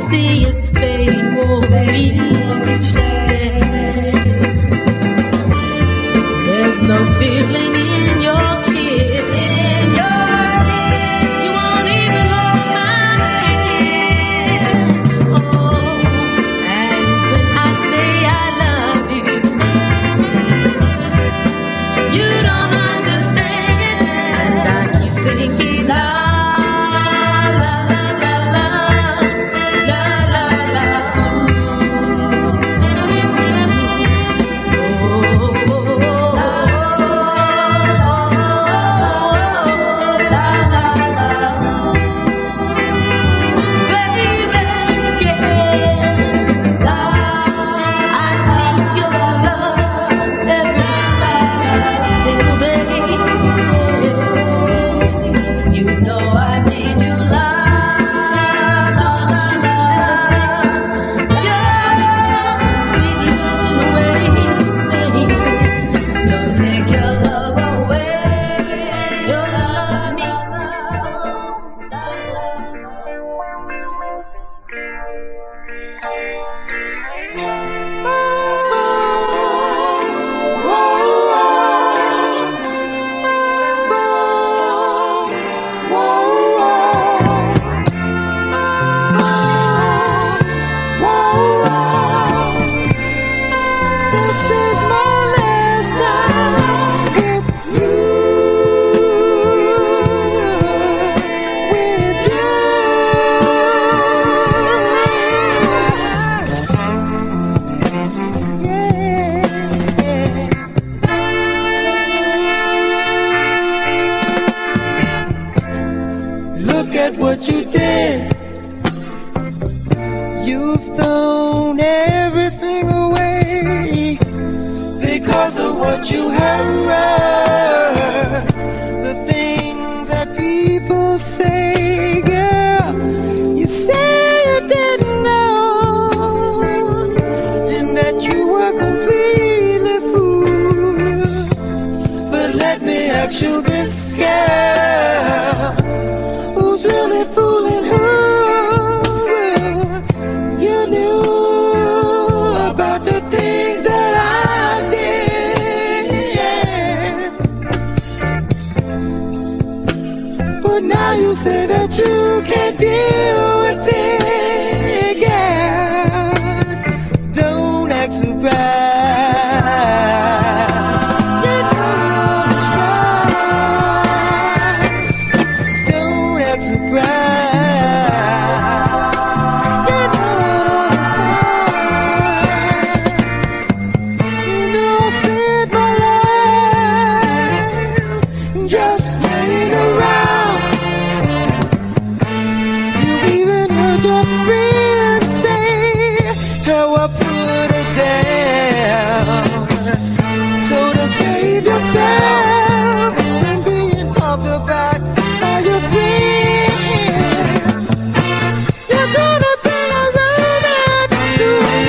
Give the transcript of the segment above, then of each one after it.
see it's fading away each day. There's no feeling in your kiss, in your kiss. You won't even hold my hand. Oh, and when I say I love you, you don't understand. And I keep singing la la la la la la la la. Look at what you did. You've thrown everything away because of what you have heard. The things that people say, girl, you say you didn't know, and that you were completely fooled. But let me ask you this, girl, who's really fooling who? You knew about the things that I did, yeah. But now you say that you can't deal with it, yeah. Don't act surprised. Yourself and being talked about by your friends, you're gonna bring a romance to an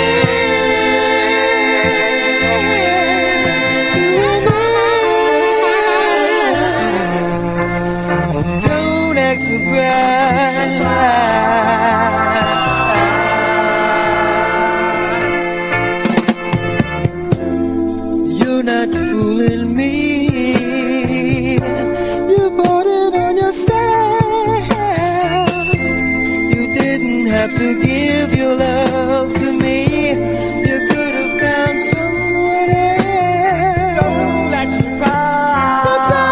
end. Don't act surprised. You're not fooling me. You bought it on yourself. You didn't have to give your love to me. You could have found someone else. Don't act surprised.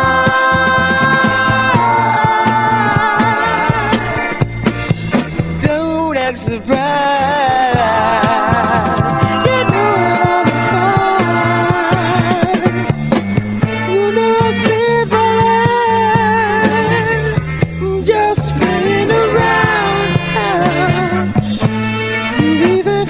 Surprise. Don't act surprised. You know it all the time. You know I spent my life just playing around. You even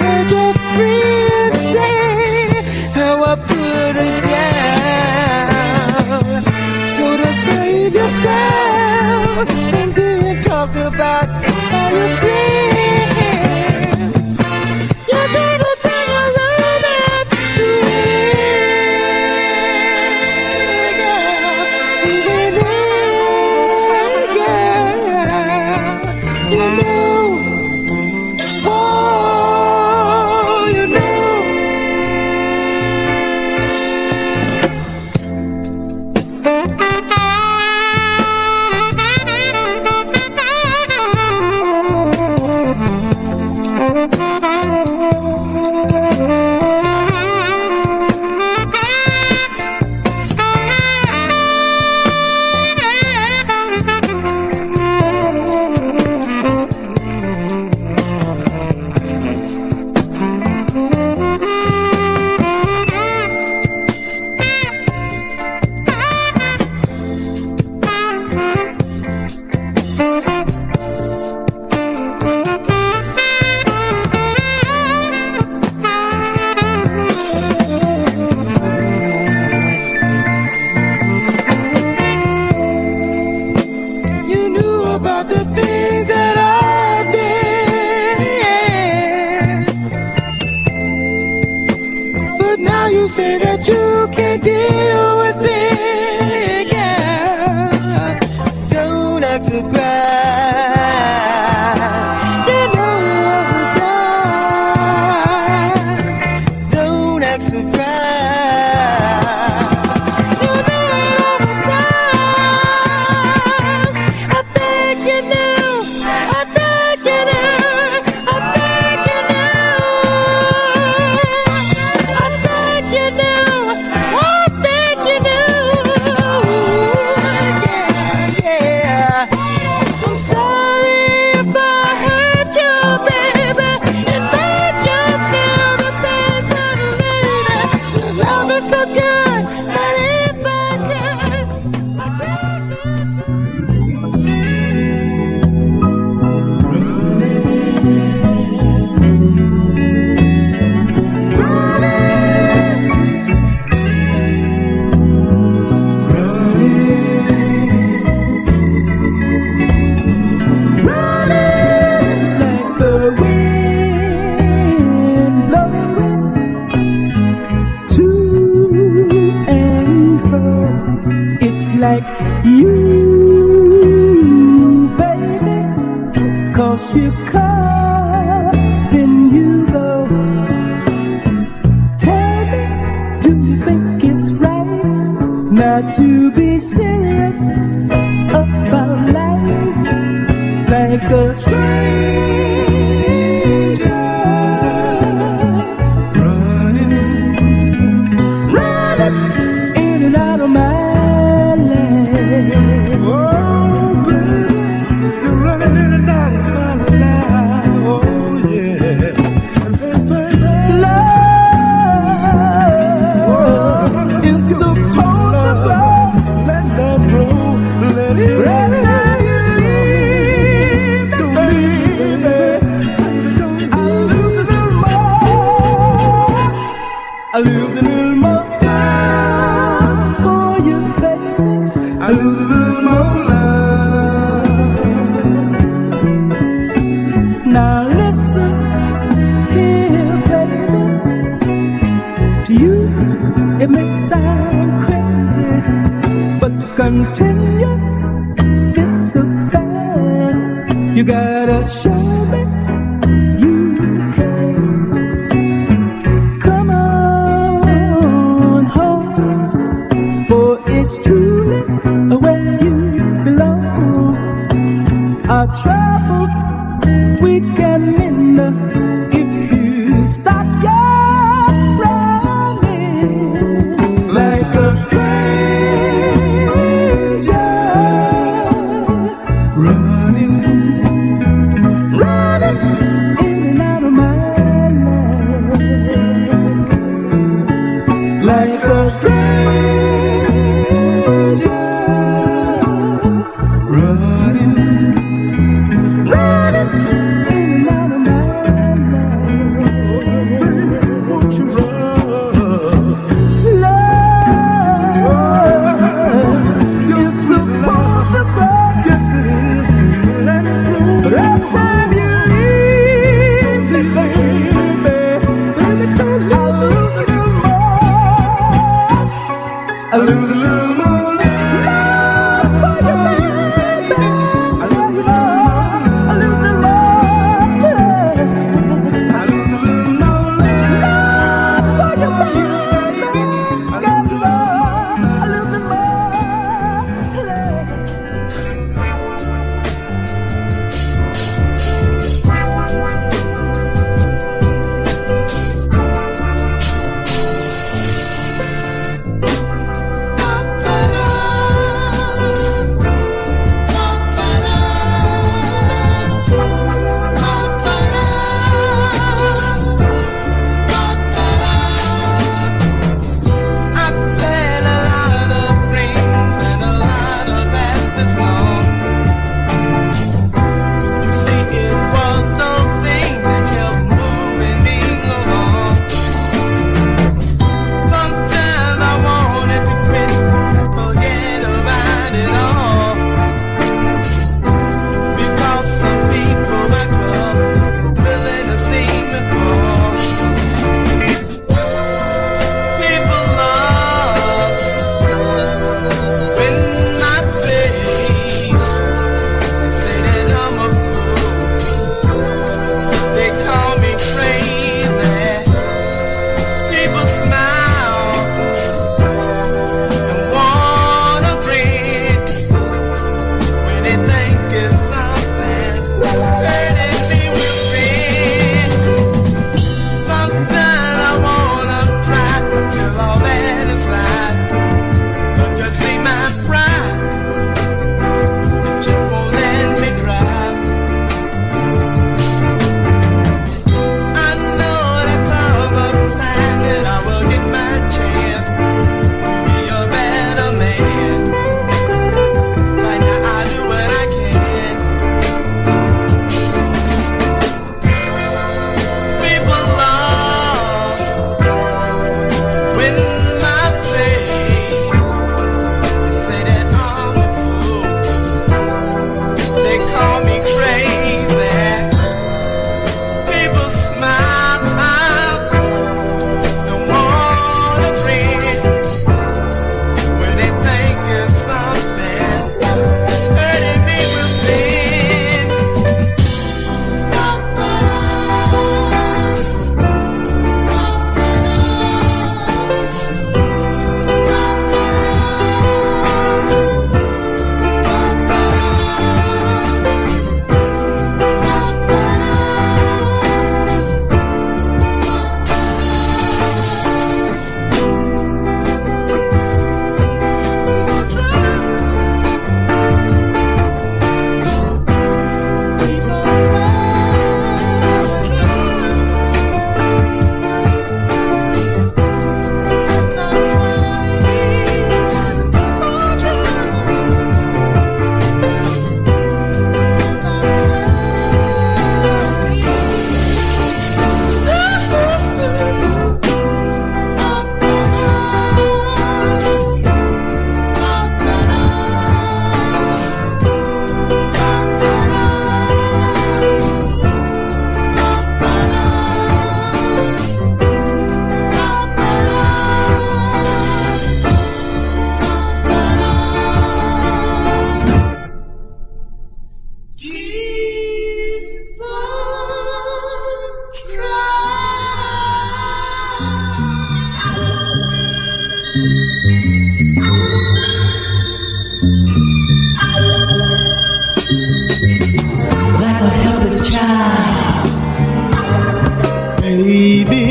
baby,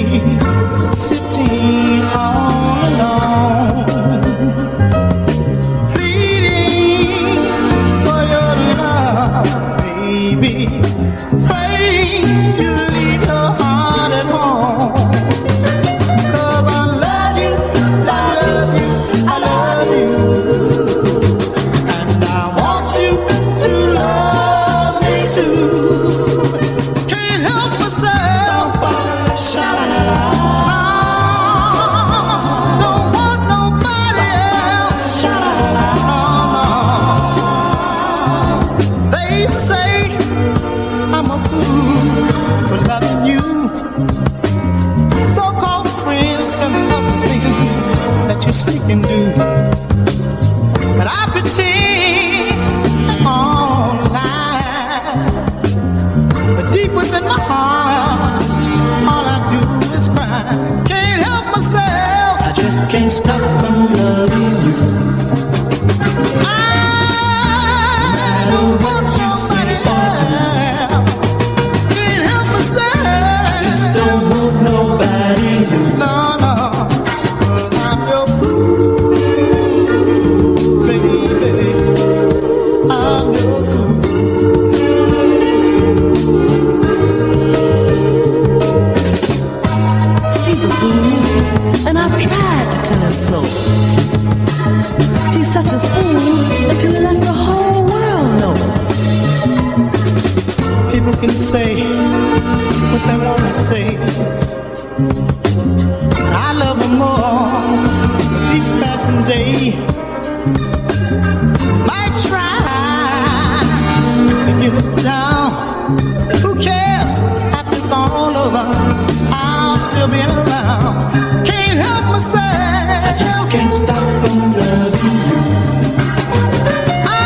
sitting all alone, pleading for your love, baby, praying you leave your heart at home. 'Cause I love you, I love you, I love you, and I want you to love me too. Can't help myself, sha-la-la-la. Don't want nobody else, sha-la-la-la. They say I'm a fool for loving you. So-called friends tell me other things that you sneak and do, but I pretend I'm all lying. But deep within my heart, all I do is cry. Can't help myself, I just can't stop from loving you. I don't want nobody else. Can't help myself, I just don't want nobody else. No, no, 'cause I'm your fool, baby. I'm your fool. He's a fool, and I've tried to tell him so. He's such a fool until he lets the whole world know. People can say what they want to say, but I love them more with each passing day. They might try to get us down. Who cares? After it's all over, I'll still be around. Can't help myself, I just can't stop from loving you. I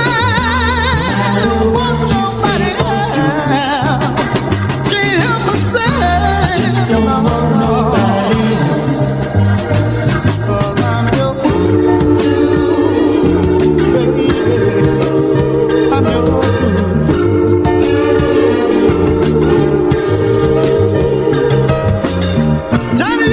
don't want nobody else. Can't help myself, I just don't want nobody else. 'Cause I'm your fool, baby. I'm your fool. Johnny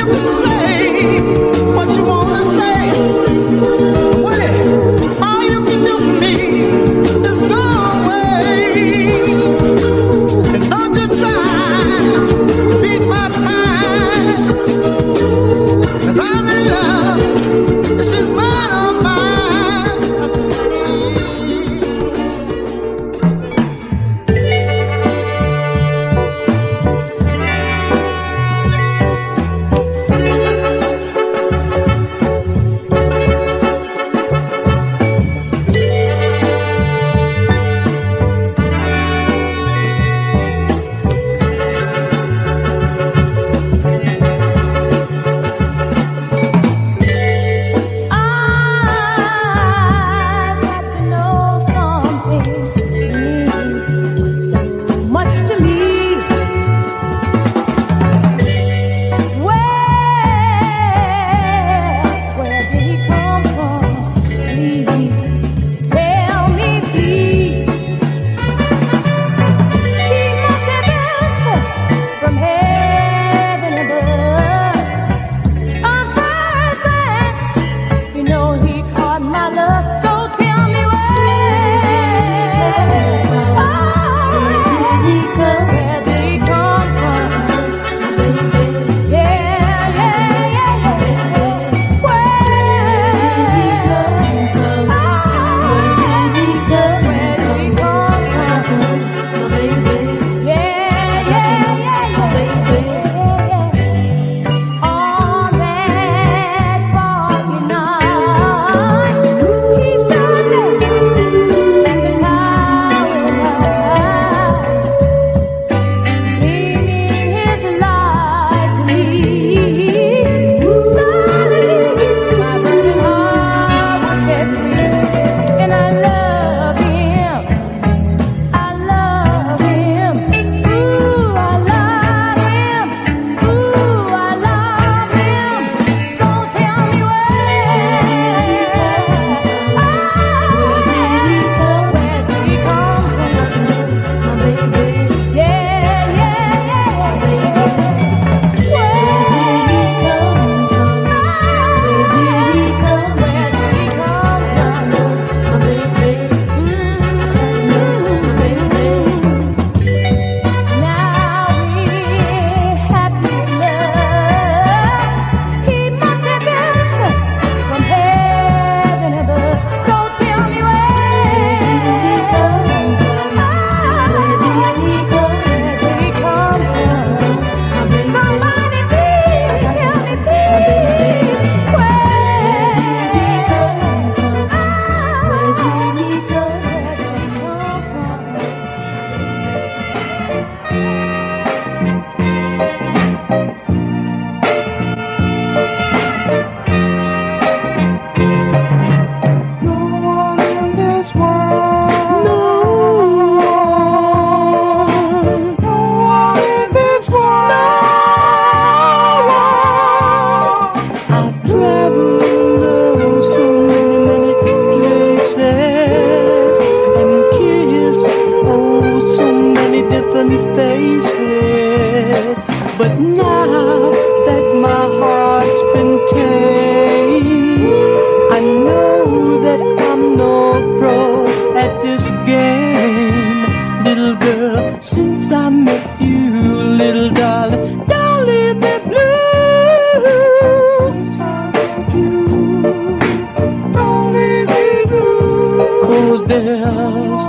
But now that my heart's been tamed, I know that I'm no pro at this game. Little girl, since I met you, little darling, don't leave me blue. Since I met you, don't leave me blue. 'Cause there's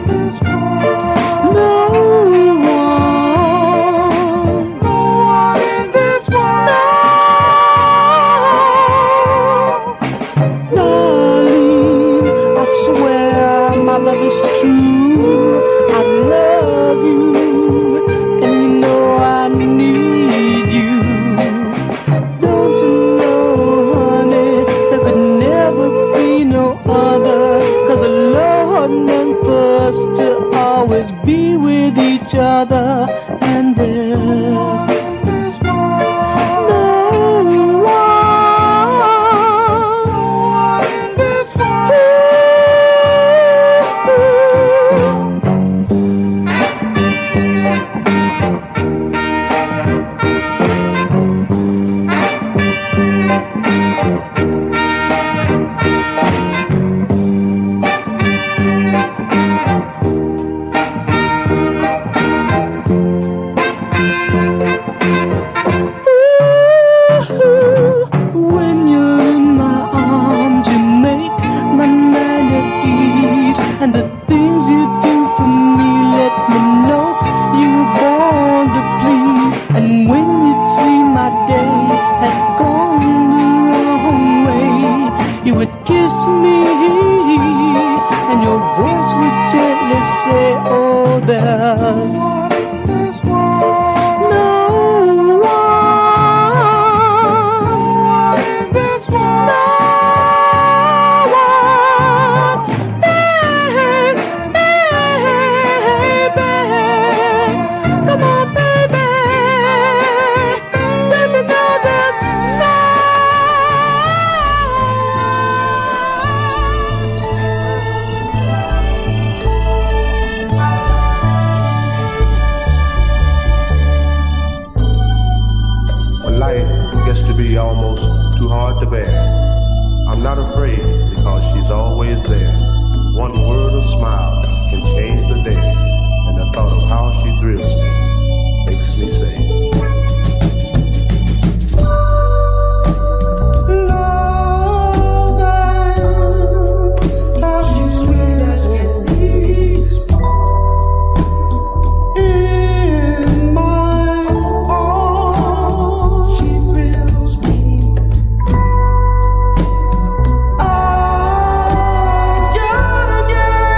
no one in this world. Darling, I swear my love is true. I love you, and you know I need you. Don't you know, honey, there could never be no other. 'Cause the Lord meant for us to always be with each other. And there's no one in this world. When you're in my arms, you make my mind at ease. And the things you do for me let me know you're born to please. And when you see my day had gone the wrong way, you would kiss me, and your voice would gently say, oh, there's To be almost too hard to bear, I'm not afraid because she's always there. One word or smile can change the day, and the thought of how she thrills me makes me say,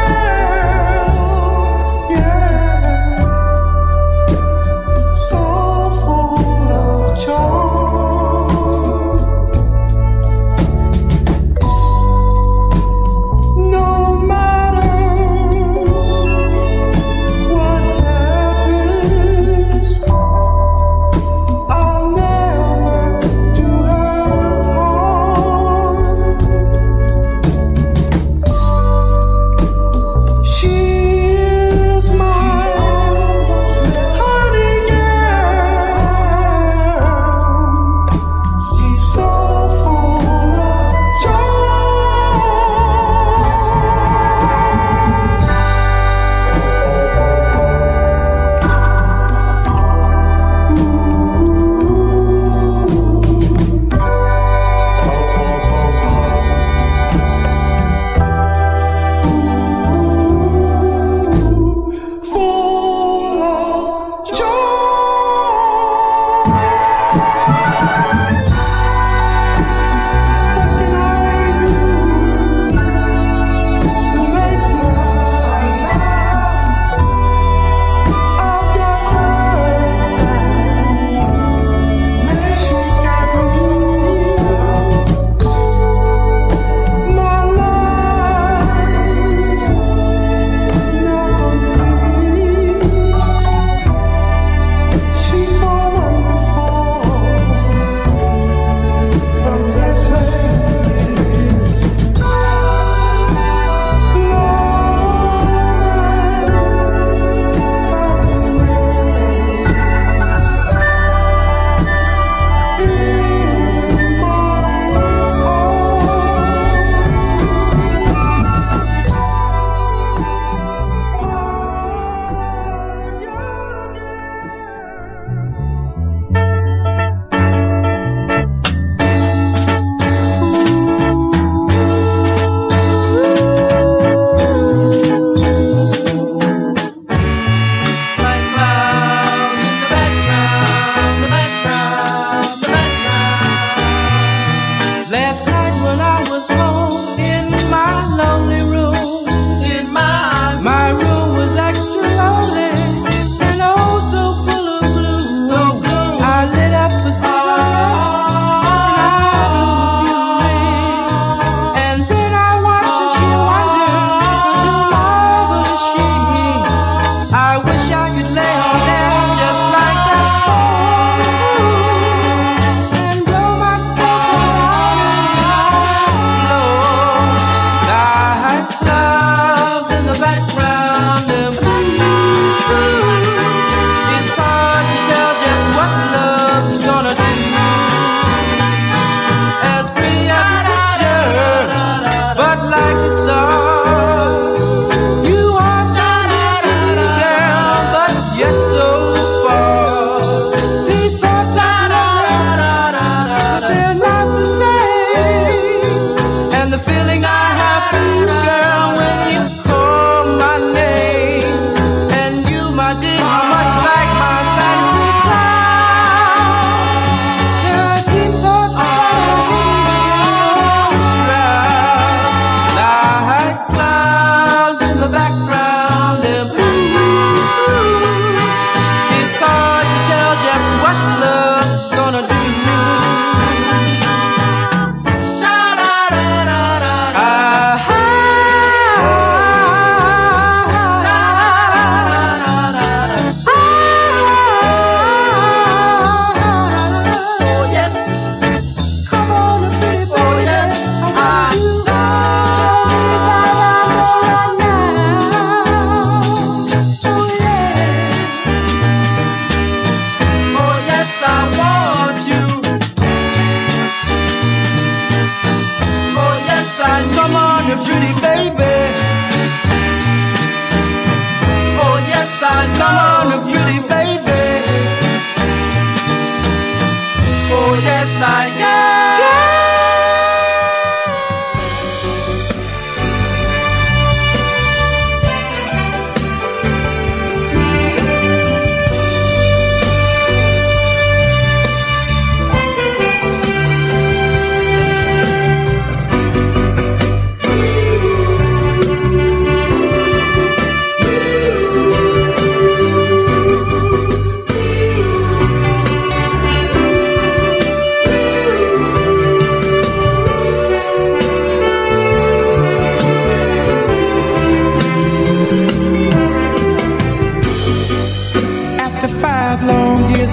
so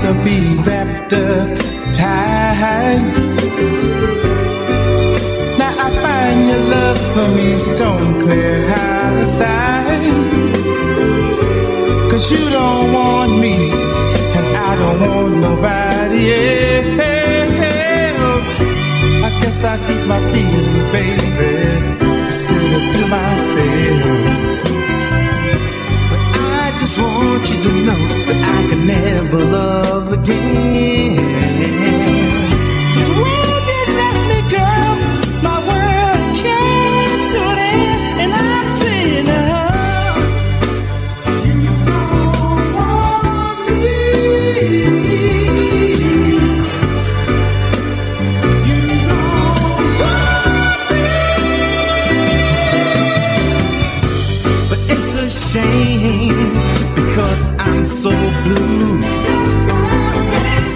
to be wrapped up tight. Now I find your love for me's gonna clear out the side. 'Cause you don't want me, and I don't want nobody else. I guess I keep my feelings, baby, considered to myself. But I just want you to know that I can never love again. 'Cause when you left me, girl, my world came to an end, and I'm saying, you don't want me. You don't want me. But it's a shame because I'm so blue.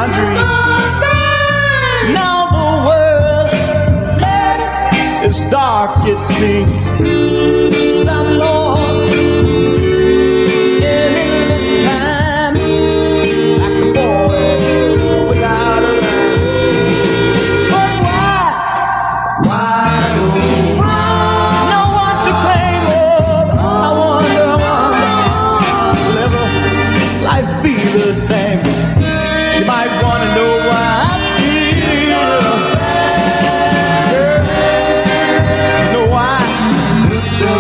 my dream. Now the world is dark, it seems. I'm lost in this time, like a boy without a line. But why no one to claim of? I wonder, will ever life be the same? You might want to know why I feel. Girl, you know why I look so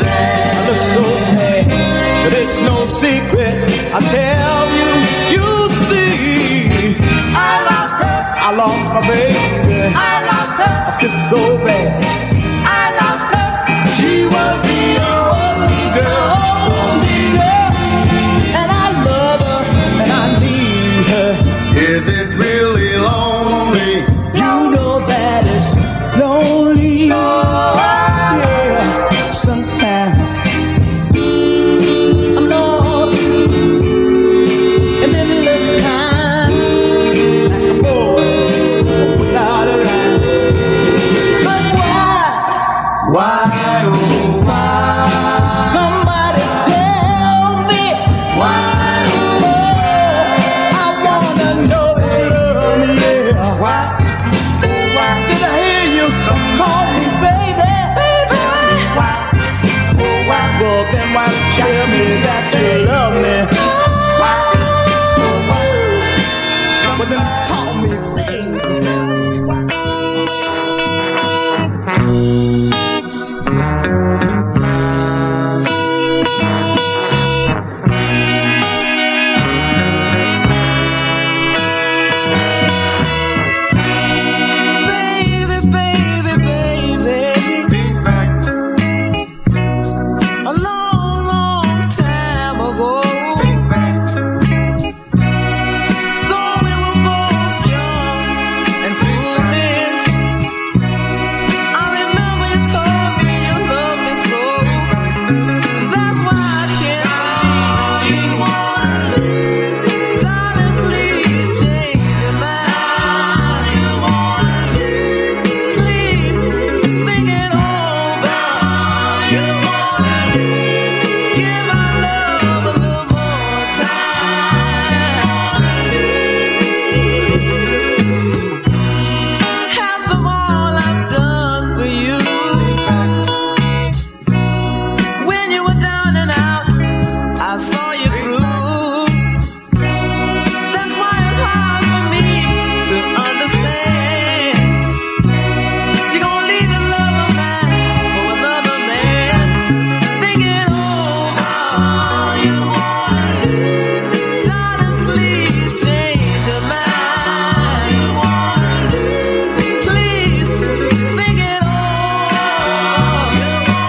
sad, but it's no secret. I tell you, you see, I lost my baby. I feel so bad. She was the only girl, and I love her and I need her. Is it really lonely? You know that it's lonely. Yeah, sometimes I'm lost in endless time, like a boy without a line. But why, oh why? Somebody tell me why. Oh, I wanna know it's love, yeah. Why? Did I hear you call me baby? Why? Well, then why tell me that you love me? Why? Well, then call me baby. A long, long time ago, though we were both young and foolish, I remember you told me you loved me so. That's why I can't leave. Darling, please change your mind. Please think it over. Give my love a little more time. After all I've done for you, when you were down and out, I saw you through. That's why it's hard for me to understand. You're gonna leave your love of mine for another man. Think it over. Darling, please change your mind. Please think it over.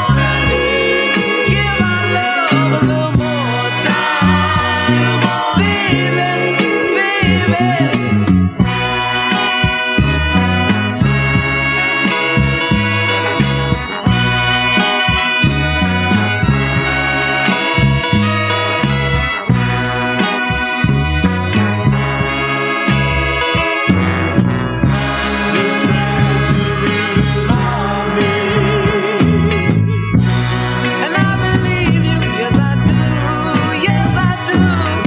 Give my love a little more time. Baby, baby. And I believe you, yes I do, yes I do.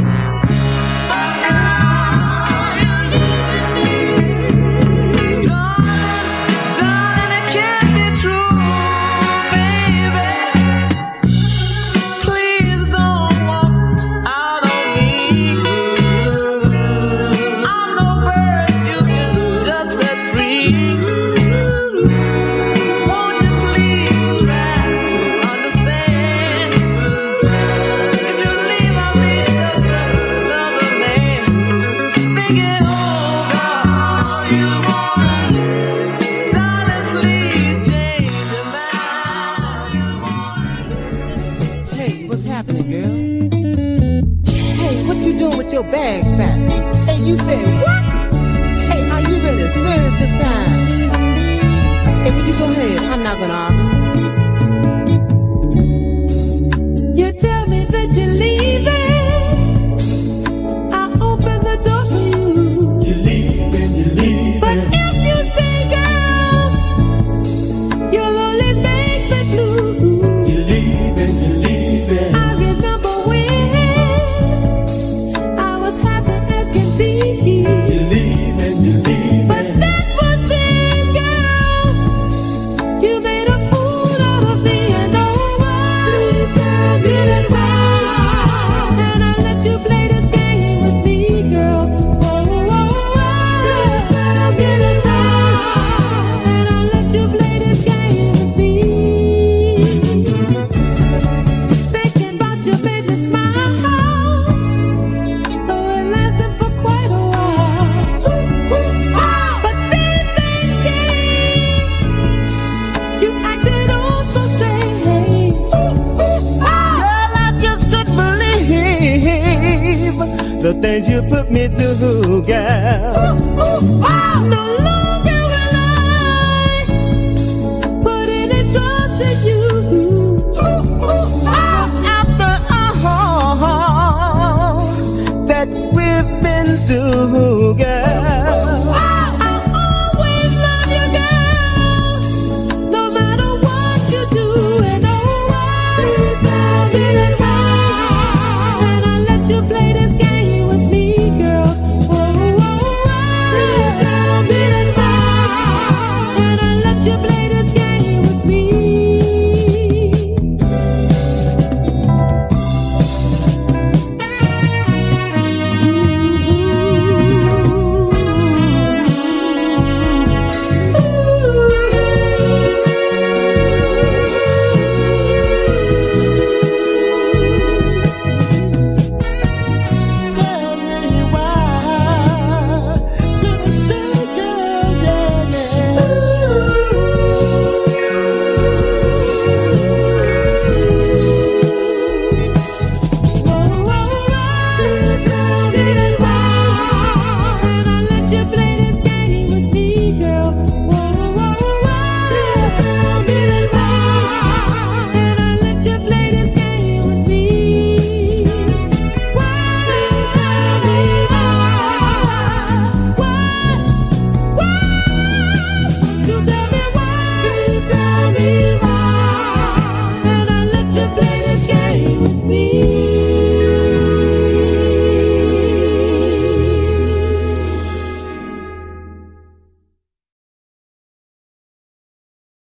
Darling, it can't be true, baby. Please don't walk out on me. I'm no bird you can just set free. Won't you please try to understand? If you leave, I'll be just another man. Think it over. Darling, please change your mind. Hey, what's happening, girl? Hey, what you doing with your bags packed? Hey, you said what? Hey, are you really serious this time? Hey, will you go ahead? I'm not gonna argue. You tell me that you're leaving. I open the door for you. things you put me through.